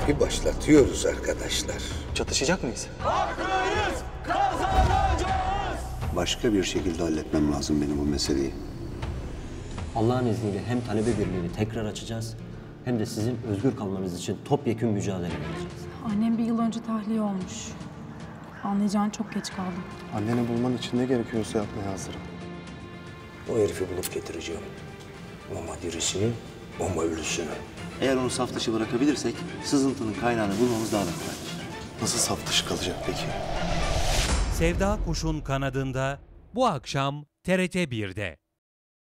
Tarifi başlatıyoruz arkadaşlar. Çatışacak mıyız? Haklıyız, kazanacağız. Başka bir şekilde halletmem lazım benim bu meseleyi. Allah'ın izniyle hem talebe birliğini tekrar açacağız hem de sizin özgür kalmanız için topyekün mücadele edeceğiz. Annem bir yıl önce tahliye olmuş. Anlayacağın çok geç kaldım. Anneni bulman için ne gerekiyorsa yapmaya hazırım. O herifi bulup getireceğim. Ama dirisini, ama ölüsünü. Eğer onu saf dışı bırakabilirsek sızıntının kaynağını bulmamız daha da kolaydır. Nasıl saf dışı kalacak peki? Sevda Kuş'un Kanadında bu akşam TRT 1'de.